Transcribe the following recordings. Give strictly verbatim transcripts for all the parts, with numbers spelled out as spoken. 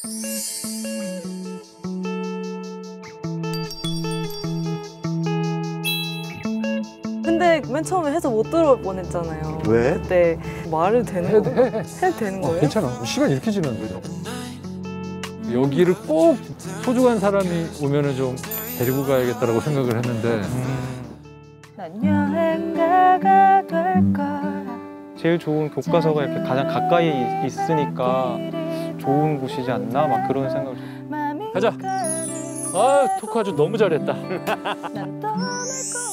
근데 맨 처음에 해서 못 들어올 뻔했잖아요. 왜? 그때 말을 되는 해도 거 해, 해. 해도 되는 거예요? 어, 괜찮아. 시간 이렇게 지났는데. 여기를 꼭 소중한 사람이 오면은 좀 데리고 가야겠다라고 생각을 했는데. 음. 난 여행가가 될 거야. 제일 좋은 교과서가 이렇게 가장 가까이 있으니까 좋은 곳이지 않나 막 그런 생각을 좀. 가자. 아, 토크 아주 너무 잘했다. 난 떠날 거야.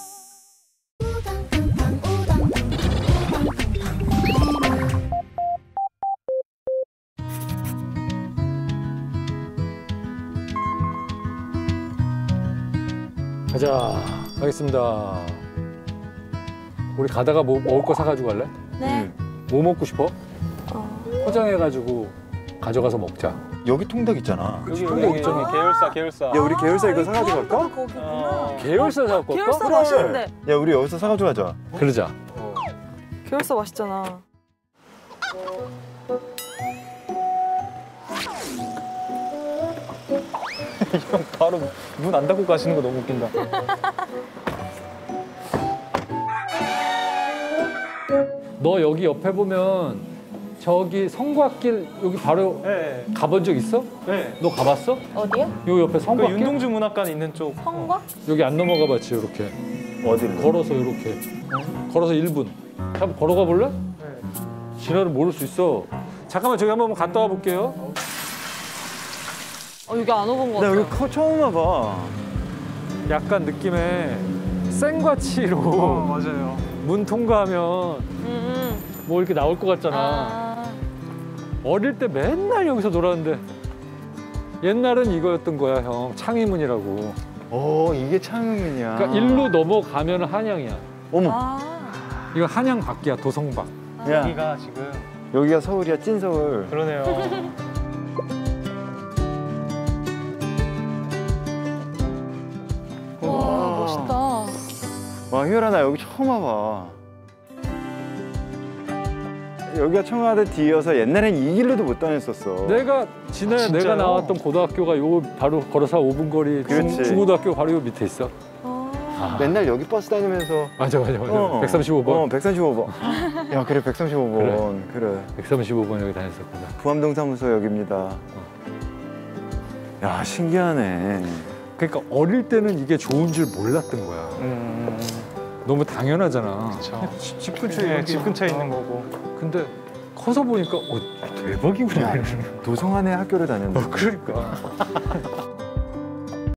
가자. 가겠습니다. 우리 가다가 뭐 먹을 거 사가지고 갈래? 네. 뭐 먹고 싶어? 어. 포장해가지고 가져가서 먹자. 여기 통닭 있잖아. 여기 통닭 여기 있잖아. 계열사 계열사. 야, 우리 계열사 이거 사가지고 갈까? 거기구나. 어. 계열사 사갖고 갈까? 계열사 맛있는데. 야, 우리 여기서 사가지고 가자. 그러자. 계열사 맛있잖아. 형 바로 문 안 닫고 가시는 거 너무 웃긴다. 너 여기 옆에 보면 저기 성곽길 여기 바로 네. 가본 적 있어? 네. 너 가봤어? 어디요? 요 옆에 그 성곽길? 윤동주 문학관 있는 쪽. 성곽? 여기 안 넘어가 봤지, 이렇게. 어디로? 걸어서 이렇게. 걸어서 일 분. 한번 걸어가 볼래? 네. 진화를 모를 수 있어. 잠깐만, 저기 한번 갔다 와 볼게요. 어, 여기 안 와본 거 나 같아. 여기 커 처음 와봐. 약간 느낌에 생과치로 어, 맞아요. 문 통과하면 음, 뭐 이렇게 나올 것 음. 같잖아. 아. 어릴 때 맨날 여기서 놀았는데 옛날은 이거였던 거야, 형. 창의문이라고. 어, 이게 창의문이야. 그러니까 일로 넘어가면 한양이야. 어머, 아. 이거 한양 밖이야, 도성밖. 야, 여기가 지금 여기가 서울이야, 찐 서울. 그러네요. 와, 멋있다. 와, 희열아, 나 여기 처음 와봐. 여기가 청와대 뒤여서 옛날엔 이 길로도 못 다녔었어. 내가 지난해 아, 진짜요? 내가 나왔던 고등학교가 요 바로 걸어서 오 분 거리 중, 그렇지. 중고등학교 바로 요 밑에 있어. 아. 맨날 여기 버스 다니면서. 맞아, 맞아, 맞아. 어. 백삼십오 번. 어, 백삼십오 번. 야, 그래, 백삼십오 번. 그래. 그래. 백삼십오 번 여기 다녔었구나. 부암동 사무소 여기입니다. 야, 신기하네. 그러니까 어릴 때는 이게 좋은 줄 몰랐던 거야. 음, 너무 당연하잖아. 그렇죠. 집, 집 근처에 네, 이런 집 게 근처에 있다. 있는 거고. 근데 커서 보니까 어, 대박이구나. 도성안에 학교를 다녔는데. 어, 그러니까.